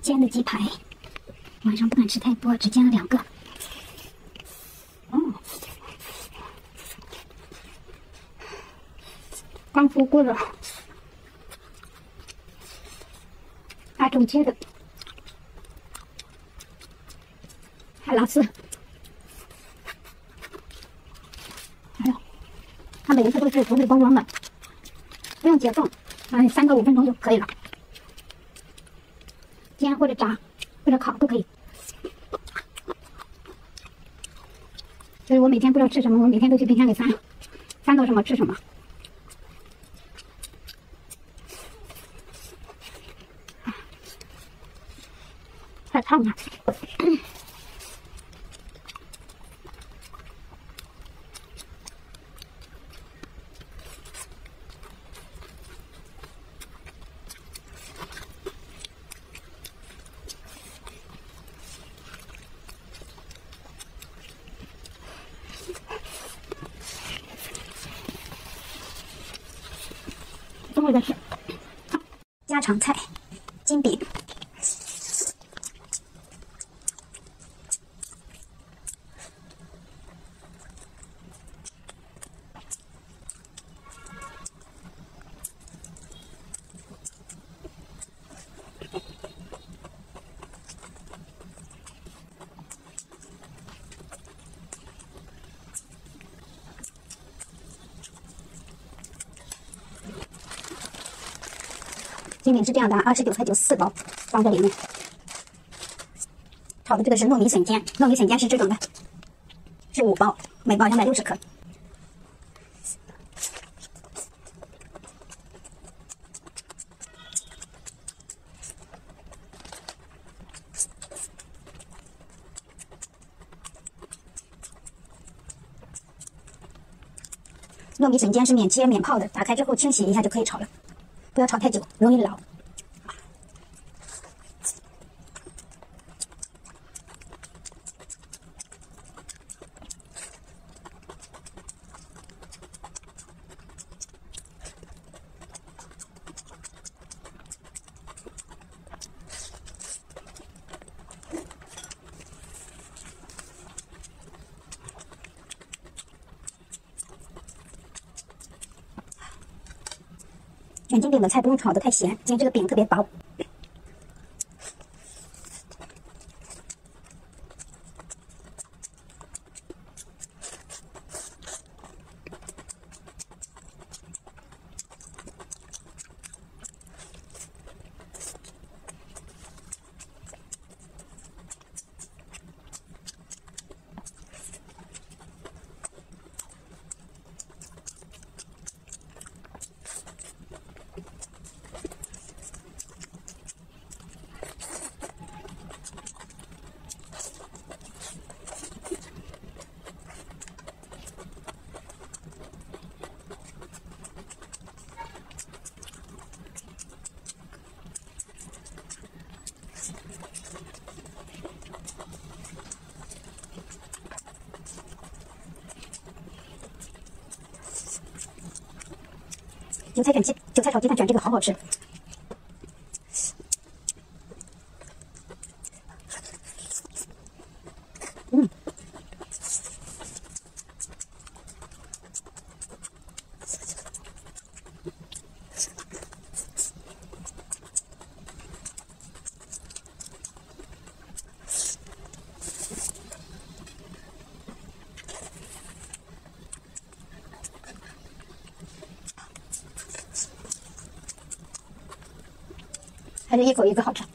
煎的鸡排，晚上不敢吃太多，只煎了2个。刚出锅的大众街的海拉丝，哎呦，它每一个都是独立包装的，不用解冻，3到5分钟就可以了。煎或者炸或者烤都可以。所以我每天不知道吃什么，我每天都去冰箱里翻到什么吃什么。太烫了。等会再吃。家常菜，金饼。金饼是这样的，29.94包放在里面。炒的这个是糯米笋尖，糯米笋尖是这种的，是5包，每包260克。糯米笋尖是免切免泡的，打开之后清洗一下就可以炒了，不要炒太久，容易老。卷金饼的菜不用炒得太咸，因为这个饼特别薄。韭菜炒鸡蛋卷这个好好吃。还是一口一个好吃。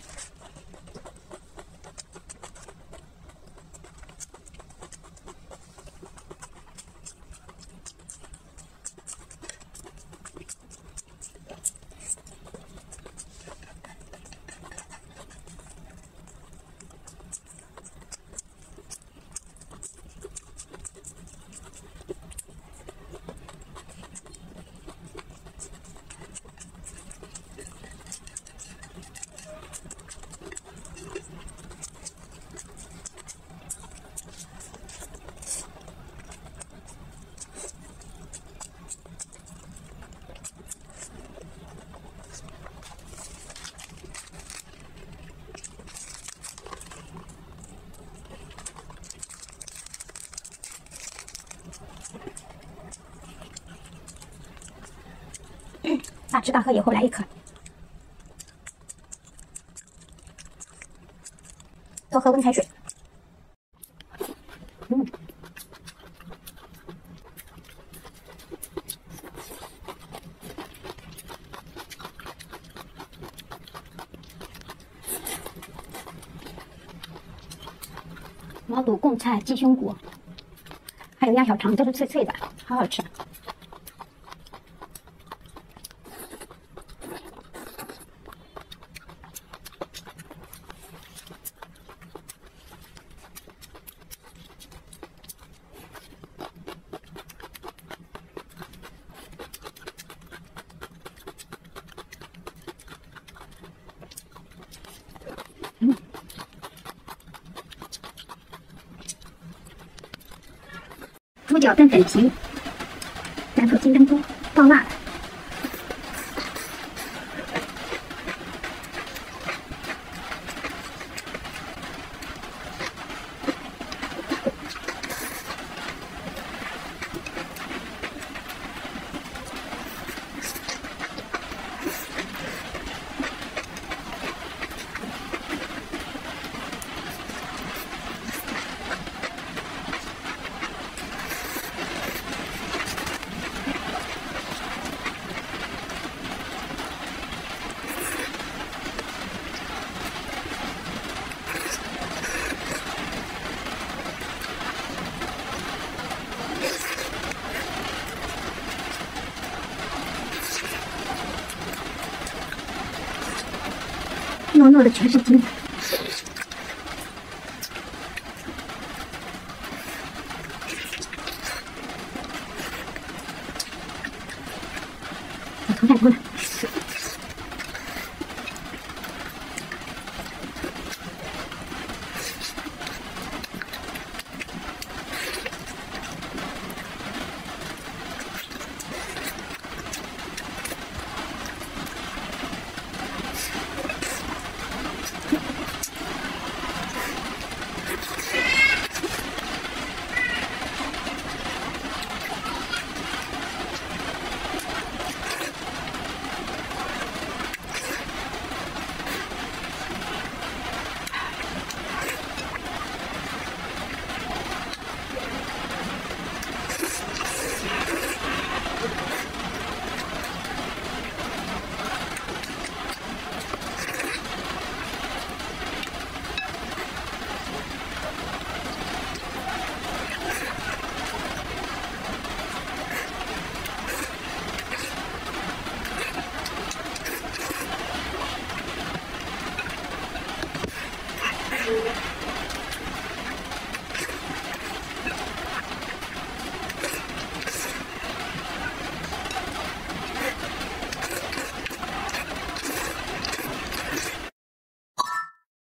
吃大喝以后来一颗，多喝温开水。毛肚、贡菜、鸡胸骨，还有鸭小肠，都是脆脆的，好好吃。猪脚炖粉皮，来口金针菇，爆辣的。糯糯的全是筋。我头太多了。